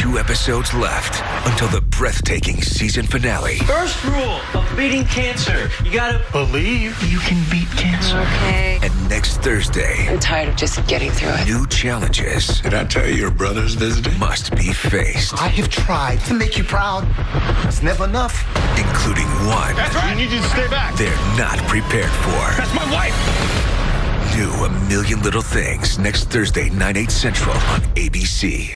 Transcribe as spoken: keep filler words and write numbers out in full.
two episodes left until the breathtaking season finale. First rule of beating cancer, you gotta believe you can beat cancer. Okay. And next Thursday, I'm tired of just getting through it. new challenges Did I tell you your brother's visiting? must be faced, I have tried to make you proud. It's never enough. including one That's right. We need you to stay back. they're not prepared for. That's my wife. New A Million Little Things next Thursday, nine, eight Central on A B C.